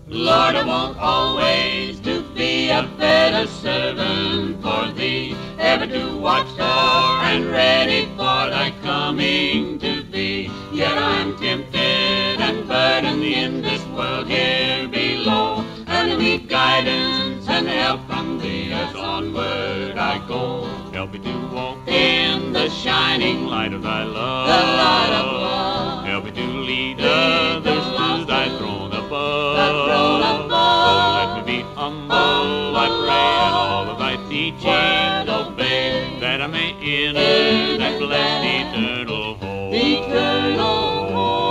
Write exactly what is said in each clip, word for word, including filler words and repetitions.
Lord, I want always to be a better servant for thee, ever to watch for and ready for thy coming to be. Yet I'm tempted and burdened in this world here below, and I need guidance and help from thee as onward I go. Help me to walk in the shining light of thy love, the light of love. Help me to lead others to thy throne above. The throne above. Oh, let me be humble, I pray, and all of thy teachings obey, that I may enter that blessed eternal home. Eternal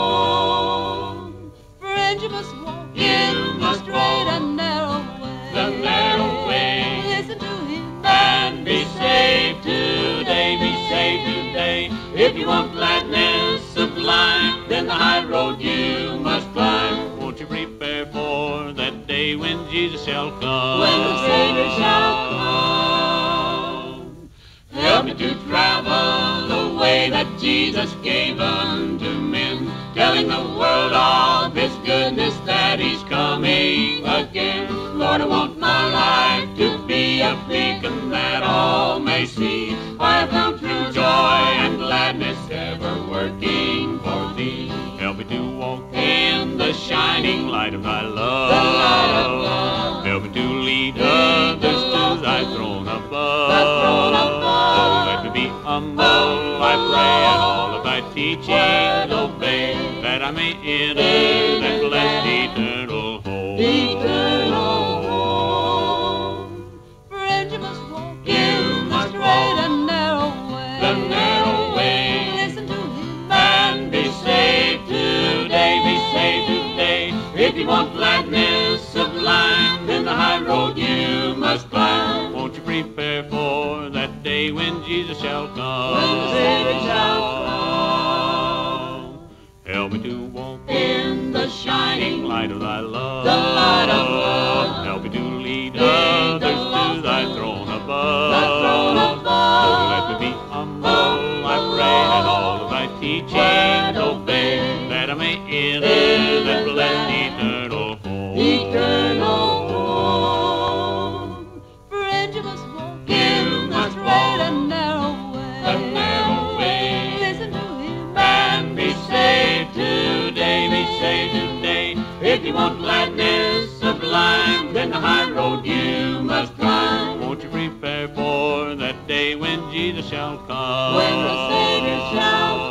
home. Friend, you must walk. You must walk straight and narrow way. The narrow way. Listen to him and be saved today. Be saved today. If you want gladness sublime, then the high road you must climb. Won't you prepare for that day when Jesus shall come? When the Savior shall come. Help me to travel the way that Jesus gave unto men, telling the world of his goodness, that he's coming again. Lord, I want my life to be a beacon that all may see. I have found true joy and gladness ever working for thee. Help me to walk in the shining light of thy love. The light of love. Help me to lead others to thy throne above. The throne above. Oh, let me be humble, I pray, and all of thy teachings obey, that I may enter that blessed eternal home. Eternal home. Friend, you must walk. You must walk and narrow way. The narrow way. Listen to him and be saved today. Be saved today. If you want gladness sublime, then the high road you must climb. Won't you prepare for that day when Jesus shall come? When the Savior shall come. Help me to walk in the shining light of thy love. The light of love. Help me to lead others to thy throne above. The throne above. Oh, let me be humble, I pray, and all of thy teachings obey, that I may enter that blessed eternal home. Eternal home. Friend, you must walk. You must walk and narrow way. The narrow way. Listen to him and be saved today. Be saved today. If you want gladness sublime, then the high road you must climb. Won't you prepare for that day when Jesus shall come? When the Savior shall come.